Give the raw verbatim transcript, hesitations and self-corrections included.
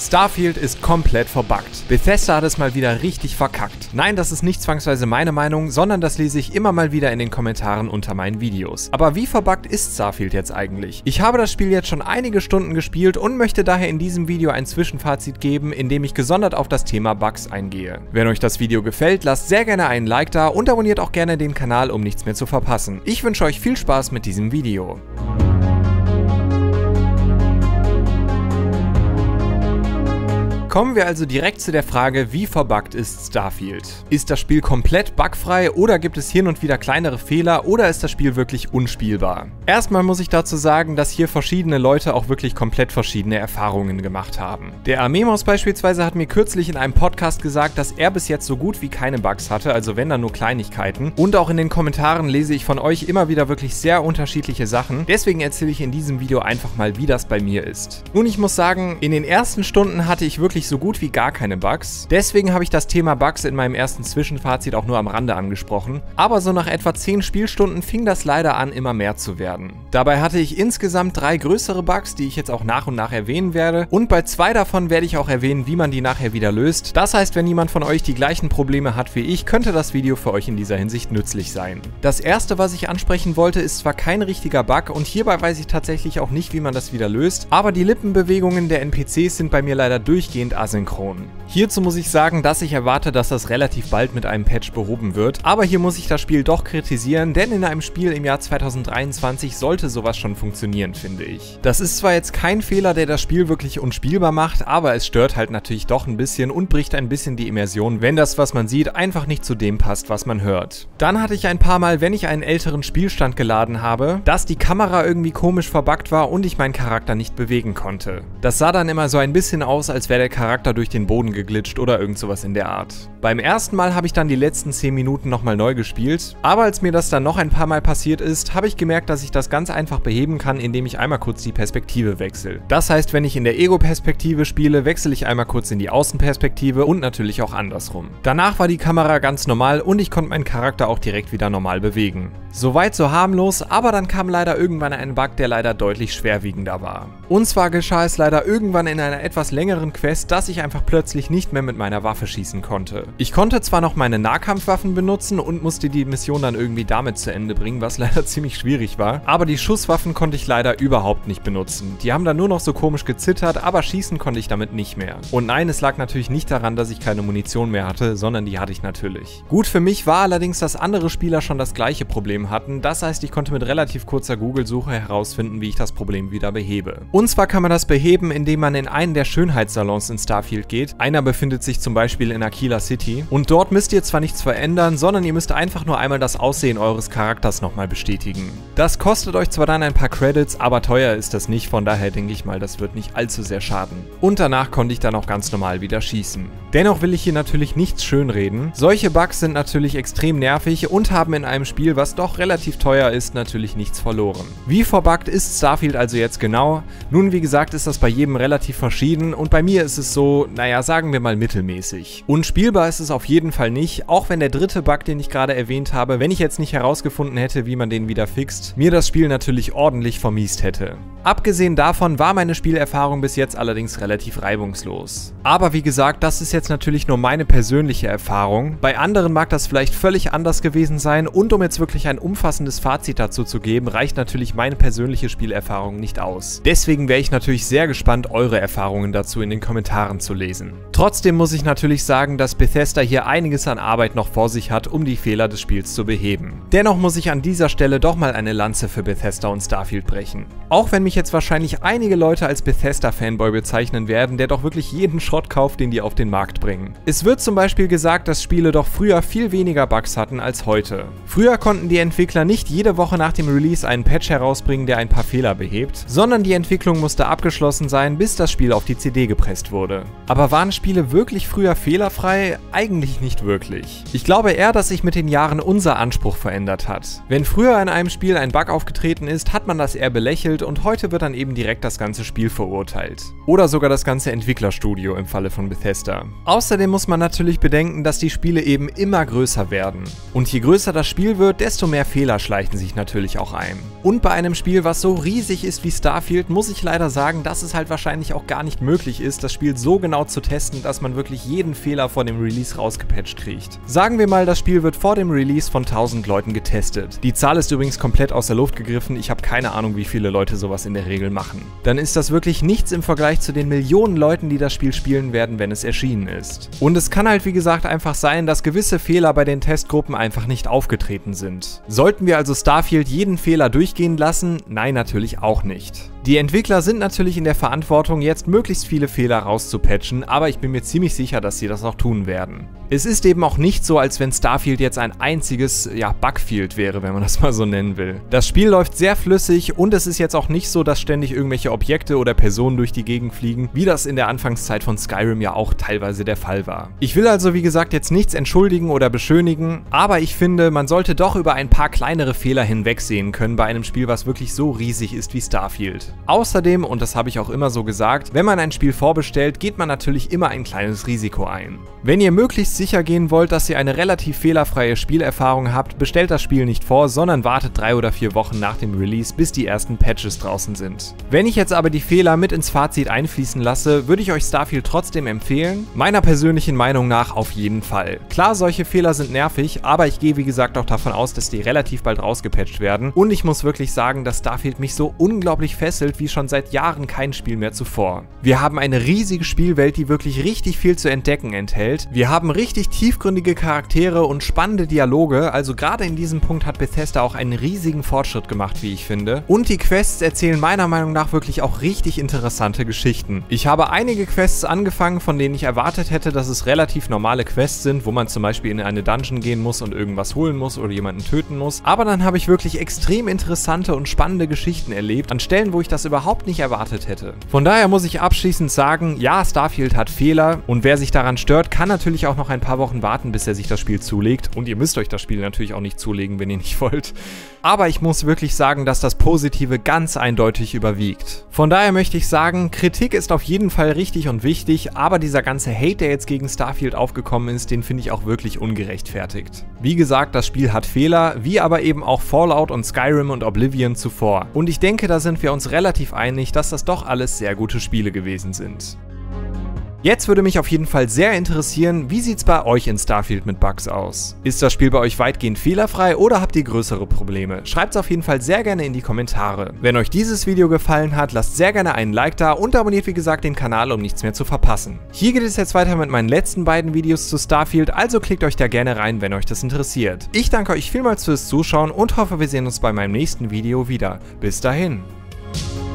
Starfield ist komplett verbuggt. Bethesda hat es mal wieder richtig verkackt. Nein, das ist nicht zwangsweise meine Meinung, sondern das lese ich immer mal wieder in den Kommentaren unter meinen Videos. Aber wie verbuggt ist Starfield jetzt eigentlich? Ich habe das Spiel jetzt schon einige Stunden gespielt und möchte daher in diesem Video ein Zwischenfazit geben, in dem ich gesondert auf das Thema Bugs eingehe. Wenn euch das Video gefällt, lasst sehr gerne einen Like da und abonniert auch gerne den Kanal, um nichts mehr zu verpassen. Ich wünsche euch viel Spaß mit diesem Video. Kommen wir also direkt zu der Frage, wie verbuggt ist Starfield? Ist das Spiel komplett bugfrei oder gibt es hin und wieder kleinere Fehler oder ist das Spiel wirklich unspielbar? Erstmal muss ich dazu sagen, dass hier verschiedene Leute auch wirklich komplett verschiedene Erfahrungen gemacht haben. Der Amemos beispielsweise hat mir kürzlich in einem Podcast gesagt, dass er bis jetzt so gut wie keine Bugs hatte, also wenn dann nur Kleinigkeiten. Und auch in den Kommentaren lese ich von euch immer wieder wirklich sehr unterschiedliche Sachen. Deswegen erzähle ich in diesem Video einfach mal, wie das bei mir ist. Nun, ich muss sagen, in den ersten Stunden hatte ich wirklich so gut wie gar keine Bugs. Deswegen habe ich das Thema Bugs in meinem ersten Zwischenfazit auch nur am Rande angesprochen. Aber so nach etwa zehn Spielstunden fing das leider an, immer mehr zu werden. Dabei hatte ich insgesamt drei größere Bugs, die ich jetzt auch nach und nach erwähnen werde. Und bei zwei davon werde ich auch erwähnen, wie man die nachher wieder löst. Das heißt, wenn jemand von euch die gleichen Probleme hat wie ich, könnte das Video für euch in dieser Hinsicht nützlich sein. Das erste, was ich ansprechen wollte, ist zwar kein richtiger Bug und hierbei weiß ich tatsächlich auch nicht, wie man das wieder löst, aber die Lippenbewegungen der N P Cs sind bei mir leider durchgehend asynchron. Hierzu muss ich sagen, dass ich erwarte, dass das relativ bald mit einem Patch behoben wird, aber hier muss ich das Spiel doch kritisieren, denn in einem Spiel im Jahr zweitausenddreiundzwanzig sollte sowas schon funktionieren, finde ich. Das ist zwar jetzt kein Fehler, der das Spiel wirklich unspielbar macht, aber es stört halt natürlich doch ein bisschen und bricht ein bisschen die Immersion, wenn das, was man sieht, einfach nicht zu dem passt, was man hört. Dann hatte ich ein paar Mal, wenn ich einen älteren Spielstand geladen habe, dass die Kamera irgendwie komisch verbuggt war und ich meinen Charakter nicht bewegen konnte. Das sah dann immer so ein bisschen aus, als wäre der Charakter durch den Boden geglitscht oder irgend sowas in der Art. Beim ersten Mal habe ich dann die letzten zehn Minuten nochmal neu gespielt, aber als mir das dann noch ein paar Mal passiert ist, habe ich gemerkt, dass ich das ganz einfach beheben kann, indem ich einmal kurz die Perspektive wechsle. Das heißt, wenn ich in der Ego-Perspektive spiele, wechsle ich einmal kurz in die Außenperspektive und natürlich auch andersrum. Danach war die Kamera ganz normal und ich konnte meinen Charakter auch direkt wieder normal bewegen. Soweit so harmlos, aber dann kam leider irgendwann ein Bug, der leider deutlich schwerwiegender war. Und zwar geschah es leider irgendwann in einer etwas längeren Quest, dass ich einfach plötzlich nicht mehr mit meiner Waffe schießen konnte. Ich konnte zwar noch meine Nahkampfwaffen benutzen und musste die Mission dann irgendwie damit zu Ende bringen, was leider ziemlich schwierig war, aber die Schusswaffen konnte ich leider überhaupt nicht benutzen. Die haben dann nur noch so komisch gezittert, aber schießen konnte ich damit nicht mehr. Und nein, es lag natürlich nicht daran, dass ich keine Munition mehr hatte, sondern die hatte ich natürlich. Gut für mich war allerdings, dass andere Spieler schon das gleiche Problem hatten, das heißt, ich konnte mit relativ kurzer Google-Suche herausfinden, wie ich das Problem wieder behebe. Und zwar kann man das beheben, indem man in einen der Schönheitssalons in Starfield geht. Einer befindet sich zum Beispiel in Aquila City und dort müsst ihr zwar nichts verändern, sondern ihr müsst einfach nur einmal das Aussehen eures Charakters nochmal bestätigen. Das kostet euch zwar dann ein paar Credits, aber teuer ist das nicht, von daher denke ich mal, das wird nicht allzu sehr schaden. Und danach konnte ich dann auch ganz normal wieder schießen. Dennoch will ich hier natürlich nichts schönreden. Solche Bugs sind natürlich extrem nervig und haben in einem Spiel, was doch relativ teuer ist, natürlich nichts verloren. Wie verbuggt ist Starfield also jetzt genau? Nun, wie gesagt, ist das bei jedem relativ verschieden und bei mir ist es so, naja, sagen wir mal mittelmäßig. Unspielbar ist es auf jeden Fall nicht, auch wenn der dritte Bug, den ich gerade erwähnt habe, wenn ich jetzt nicht herausgefunden hätte, wie man den wieder fixt, mir das Spiel natürlich ordentlich vermiest hätte. Abgesehen davon war meine Spielerfahrung bis jetzt allerdings relativ reibungslos. Aber wie gesagt, das ist jetzt natürlich nur meine persönliche Erfahrung. Bei anderen mag das vielleicht völlig anders gewesen sein und um jetzt wirklich ein umfassendes Fazit dazu zu geben, reicht natürlich meine persönliche Spielerfahrung nicht aus. Deswegen wäre ich natürlich sehr gespannt, eure Erfahrungen dazu in den Kommentaren zu lesen. Trotzdem muss ich natürlich sagen, dass Bethesda hier einiges an Arbeit noch vor sich hat, um die Fehler des Spiels zu beheben. Dennoch muss ich an dieser Stelle doch mal eine Lanze für Bethesda und Starfield brechen. Auch wenn mich jetzt wahrscheinlich einige Leute als Bethesda-Fanboy bezeichnen werden, der doch wirklich jeden Schrott kauft, den die auf den Markt bringen. Es wird zum Beispiel gesagt, dass Spiele doch früher viel weniger Bugs hatten als heute. Früher konnten die Entwickler nicht jede Woche nach dem Release einen Patch herausbringen, der ein paar Fehler behebt, sondern die Entwicklung musste abgeschlossen sein, bis das Spiel auf die C D gepresst wurde. Aber waren Spiele wirklich früher fehlerfrei? Eigentlich nicht wirklich. Ich glaube eher, dass sich mit den Jahren unser Anspruch verändert hat. Wenn früher in einem Spiel ein Bug aufgetreten ist, hat man das eher belächelt und heute wird dann eben direkt das ganze Spiel verurteilt. Oder sogar das ganze Entwicklerstudio im Falle von Bethesda. Außerdem muss man natürlich bedenken, dass die Spiele eben immer größer werden. Und je größer das Spiel wird, desto mehr Fehler schleichen sich natürlich auch ein. Und bei einem Spiel, was so riesig ist wie Starfield, muss ich leider sagen, dass es halt wahrscheinlich auch gar nicht möglich ist, das Spiel so genau zu testen, dass man wirklich jeden Fehler vor dem Release rausgepatcht kriegt. Sagen wir mal, das Spiel wird vor dem Release von tausend Leuten getestet. Die Zahl ist übrigens komplett aus der Luft gegriffen, ich habe keine Ahnung, wie viele Leute sowas in der Regel machen. Dann ist das wirklich nichts im Vergleich zu den Millionen Leuten, die das Spiel spielen werden, wenn es erschienen ist. Und es kann halt wie gesagt einfach sein, dass gewisse Fehler bei den Testgruppen einfach nicht aufgetreten sind. Sollten wir also Starfield jeden Fehler durchgehen lassen? Nein, natürlich auch nicht. Die Entwickler sind natürlich in der Verantwortung, jetzt möglichst viele Fehler rauszupatchen, aber ich bin mir ziemlich sicher, dass sie das auch tun werden. Es ist eben auch nicht so, als wenn Starfield jetzt ein einziges, ja, Bugfield wäre, wenn man das mal so nennen will. Das Spiel läuft sehr flüssig und es ist jetzt auch nicht so, dass ständig irgendwelche Objekte oder Personen durch die Gegend fliegen, wie das in der Anfangszeit von Skyrim ja auch teilweise der Fall war. Ich will also wie gesagt jetzt nichts entschuldigen oder beschönigen, aber ich finde, man sollte doch über ein paar kleinere Fehler hinwegsehen können bei einem Spiel, was wirklich so riesig ist wie Starfield. Außerdem, und das habe ich auch immer so gesagt, wenn man ein Spiel vorbestellt, geht man natürlich immer ein kleines Risiko ein. Wenn ihr möglichst sicher gehen wollt, dass ihr eine relativ fehlerfreie Spielerfahrung habt, bestellt das Spiel nicht vor, sondern wartet drei oder vier Wochen nach dem Release, bis die ersten Patches draußen sind. Wenn ich jetzt aber die Fehler mit ins Fazit einfließen lasse, würde ich euch Starfield trotzdem empfehlen? Meiner persönlichen Meinung nach auf jeden Fall. Klar, solche Fehler sind nervig, aber ich gehe wie gesagt auch davon aus, dass die relativ bald rausgepatcht werden und ich muss wirklich sagen, dass Starfield mich so unglaublich fesselt wie schon seit Jahren kein Spiel mehr zuvor. Wir haben eine riesige Spielwelt, die wirklich richtig viel zu entdecken enthält. Wir haben richtig tiefgründige Charaktere und spannende Dialoge, also gerade in diesem Punkt hat Bethesda auch einen riesigen Fortschritt gemacht, wie ich finde. Und die Quests erzählen meiner Meinung nach wirklich auch richtig interessante Geschichten. Ich habe einige Quests angefangen, von denen ich erwartet hätte, dass es relativ normale Quests sind, wo man zum Beispiel in eine Dungeon gehen muss und irgendwas holen muss oder jemanden töten muss. Aber dann habe ich wirklich extrem interessante und spannende Geschichten erlebt, an Stellen, wo ich das überhaupt nicht erwartet hätte. Von daher muss ich abschließend sagen, ja, Starfield hat Fehler und wer sich daran stört, kann natürlich auch noch ein paar Wochen warten, bis er sich das Spiel zulegt. Und ihr müsst euch das Spiel natürlich auch nicht zulegen, wenn ihr nicht wollt. Aber ich muss wirklich sagen, dass das Positive ganz eindeutig überwiegt. Von daher möchte ich sagen, Kritik ist auf jeden Fall richtig und wichtig, aber dieser ganze Hate, der jetzt gegen Starfield aufgekommen ist, den finde ich auch wirklich ungerechtfertigt. Wie gesagt, das Spiel hat Fehler, wie aber eben auch Fallout und Skyrim und Oblivion zuvor. Und ich denke, da sind wir uns relativ einig, dass das doch alles sehr gute Spiele gewesen sind. Jetzt würde mich auf jeden Fall sehr interessieren, wie sieht's bei euch in Starfield mit Bugs aus? Ist das Spiel bei euch weitgehend fehlerfrei oder habt ihr größere Probleme? Schreibt's auf jeden Fall sehr gerne in die Kommentare. Wenn euch dieses Video gefallen hat, lasst sehr gerne einen Like da und abonniert wie gesagt den Kanal, um nichts mehr zu verpassen. Hier geht es jetzt weiter mit meinen letzten beiden Videos zu Starfield, also klickt euch da gerne rein, wenn euch das interessiert. Ich danke euch vielmals fürs Zuschauen und hoffe, wir sehen uns bei meinem nächsten Video wieder. Bis dahin.